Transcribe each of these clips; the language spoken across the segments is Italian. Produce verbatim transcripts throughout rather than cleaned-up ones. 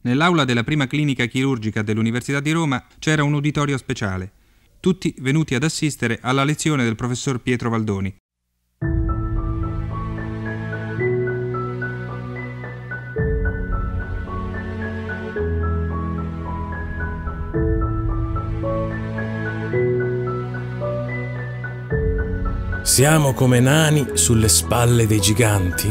Nell'aula della prima clinica chirurgica dell'Università di Roma c'era un uditorio speciale. Tutti venuti ad assistere alla lezione del professor Pietro Valdoni. Siamo come nani sulle spalle dei giganti.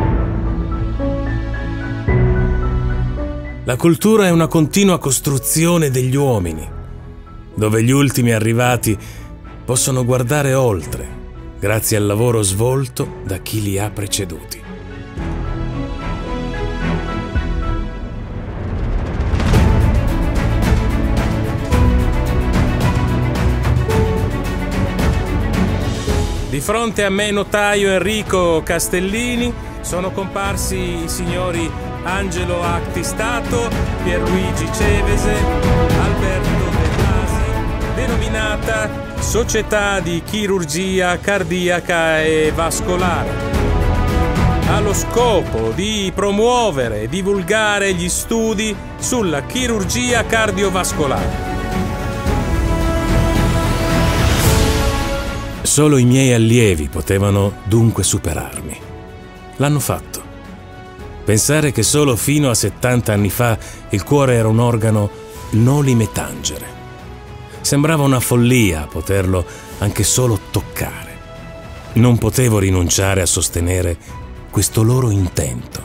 La cultura è una continua costruzione degli uomini, dove gli ultimi arrivati possono guardare oltre, grazie al lavoro svolto da chi li ha preceduti. Di fronte a me, notaio Enrico Castellini, sono comparsi i signori Angelo Actistato, Pierluigi Cevese, Alberto De Blasi, denominata Società di Chirurgia Cardiaca e Vascolare, allo scopo di promuovere e divulgare gli studi sulla chirurgia cardiovascolare. Solo i miei allievi potevano dunque superarmi. L'hanno fatto. Pensare che solo fino a settanta anni fa il cuore era un organo nolime tangere. Sembrava una follia poterlo anche solo toccare. Non potevo rinunciare a sostenere questo loro intento.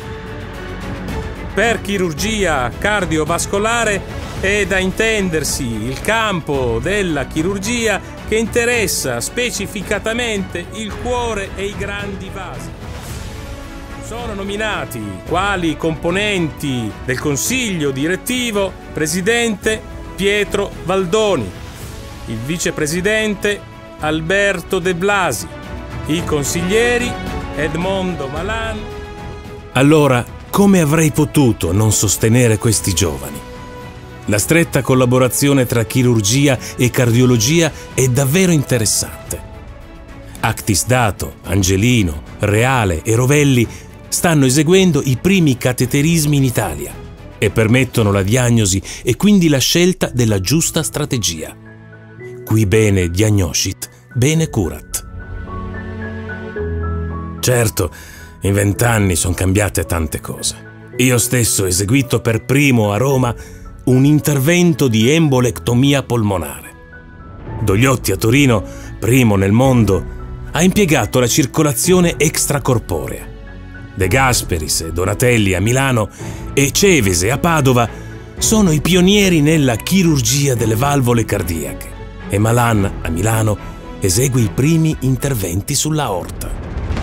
Per chirurgia cardiovascolare è da intendersi il campo della chirurgia che interessa specificatamente il cuore e i grandi vasi. Sono nominati quali componenti del consiglio direttivo presidente Pietro Valdoni, il vicepresidente Alberto De Blasi, i consiglieri Edmondo Malan. Allora, come avrei potuto non sostenere questi giovani? La stretta collaborazione tra chirurgia e cardiologia è davvero interessante. Actisdato, Angelino, Reale e Rovelli stanno eseguendo i primi cateterismi in Italia e permettono la diagnosi e quindi la scelta della giusta strategia. Qui bene diagnoscit, bene curat. Certo, in vent'anni sono cambiate tante cose. Io stesso ho eseguito per primo a Roma un intervento di embolectomia polmonare. Dogliotti a Torino, primo nel mondo, ha impiegato la circolazione extracorporea. De Gasperis e Donatelli a Milano e Cevese a Padova sono i pionieri nella chirurgia delle valvole cardiache e Malan a Milano esegue i primi interventi sull'aorta.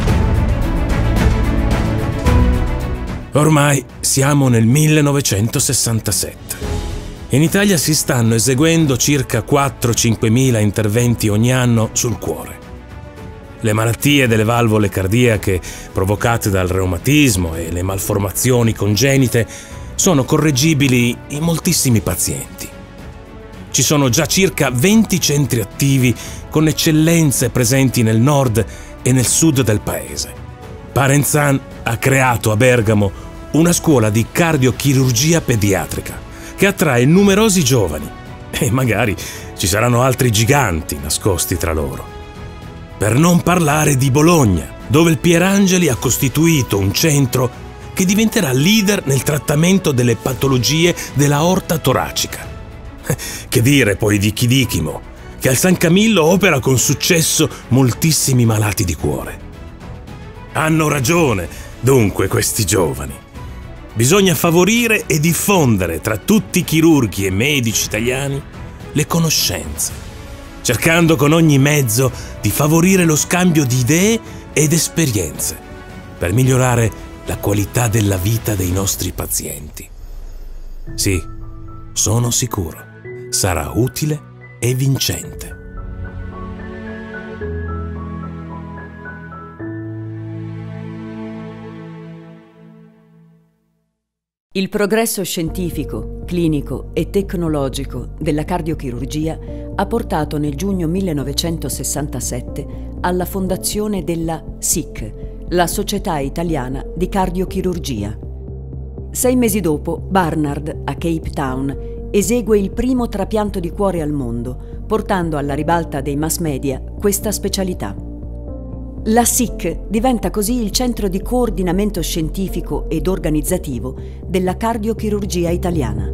Ormai siamo nel millenovecentosessantasette. In Italia si stanno eseguendo circa quattro-cinquemila interventi ogni anno sul cuore. Le malattie delle valvole cardiache provocate dal reumatismo e le malformazioni congenite sono correggibili in moltissimi pazienti. Ci sono già circa venti centri attivi con eccellenze presenti nel nord e nel sud del paese. Parenzan ha creato a Bergamo una scuola di cardiochirurgia pediatrica che attrae numerosi giovani e magari ci saranno altri giganti nascosti tra loro. Per non parlare di Bologna, dove il Pierangeli ha costituito un centro che diventerà leader nel trattamento delle patologie dell'aorta toracica. Che dire poi di Chirichimo, che al San Camillo opera con successo moltissimi malati di cuore. Hanno ragione, dunque, questi giovani. Bisogna favorire e diffondere tra tutti i chirurghi e medici italiani le conoscenze, cercando con ogni mezzo di favorire lo scambio di idee ed esperienze per migliorare la qualità della vita dei nostri pazienti. Sì, sono sicuro, sarà utile e vincente. Il progresso scientifico, clinico e tecnologico della cardiochirurgia ha portato nel giugno millenovecentosessantasette alla fondazione della S I C, la Società Italiana di Cardiochirurgia. Sei mesi dopo, Barnard, a Cape Town, esegue il primo trapianto di cuore al mondo, portando alla ribalta dei mass media questa specialità. La S I C diventa così il centro di coordinamento scientifico ed organizzativo della cardiochirurgia italiana.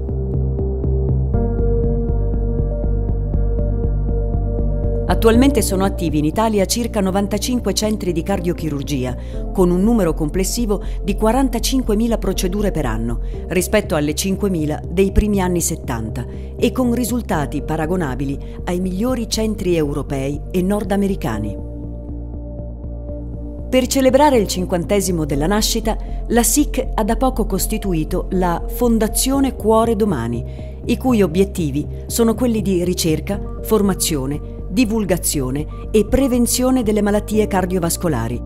Attualmente sono attivi in Italia circa novantacinque centri di cardiochirurgia, con un numero complessivo di quarantacinquemila procedure per anno, rispetto alle cinquemila dei primi anni settanta, e con risultati paragonabili ai migliori centri europei e nordamericani. Per celebrare il cinquantesimo della nascita, la S I C ha da poco costituito la Fondazione Cuore Domani, i cui obiettivi sono quelli di ricerca, formazione, divulgazione e prevenzione delle malattie cardiovascolari.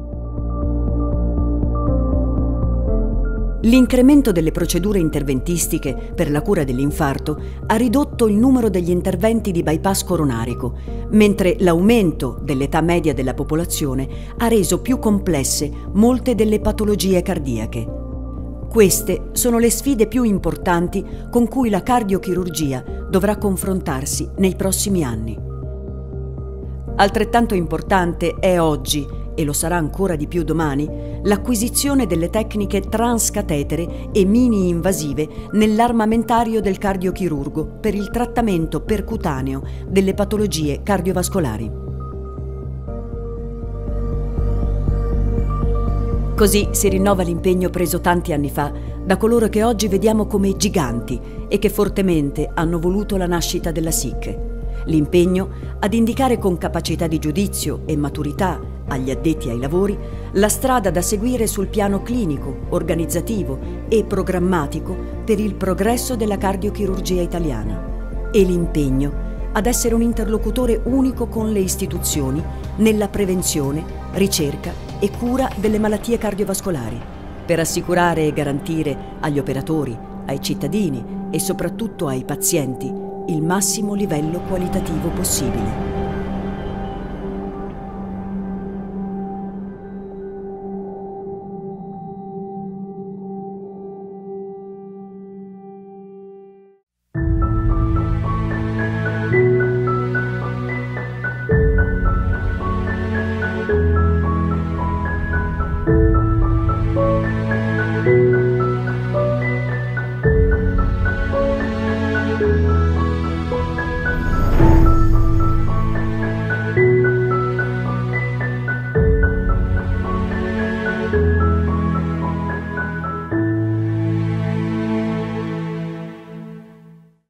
L'incremento delle procedure interventistiche per la cura dell'infarto ha ridotto il numero degli interventi di bypass coronarico, mentre l'aumento dell'età media della popolazione ha reso più complesse molte delle patologie cardiache. Queste sono le sfide più importanti con cui la cardiochirurgia dovrà confrontarsi nei prossimi anni. Altrettanto importante è oggi, e lo sarà ancora di più domani, l'acquisizione delle tecniche transcatetere e mini-invasive nell'armamentario del cardiochirurgo per il trattamento percutaneo delle patologie cardiovascolari. Così si rinnova l'impegno preso tanti anni fa da coloro che oggi vediamo come giganti e che fortemente hanno voluto la nascita della S I C. L'impegno ad indicare con capacità di giudizio e maturità agli addetti ai lavori la strada da seguire sul piano clinico, organizzativo e programmatico per il progresso della cardiochirurgia italiana, e l'impegno ad essere un interlocutore unico con le istituzioni nella prevenzione, ricerca e cura delle malattie cardiovascolari, per assicurare e garantire agli operatori, ai cittadini e soprattutto ai pazienti il massimo livello qualitativo possibile.